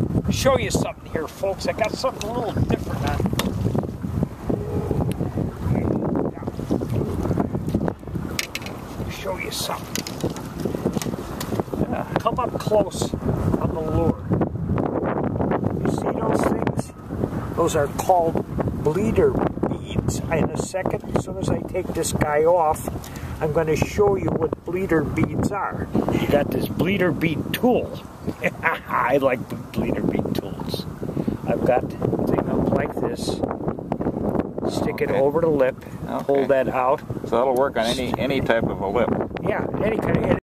show you something here, folks. I got something a little different on. Show you something. Come up close on the lure. You see those things? Those are called bleeder beads. In a second, as soon as I take this guy off, I'm going to show you what bleeder beads are. You got this bleeder bead tool. I like bleeder bead tools. I've got the thing up like this. Stick it over the lip. Hold that out. So that'll work on any type of a lip. Yeah, any kind of.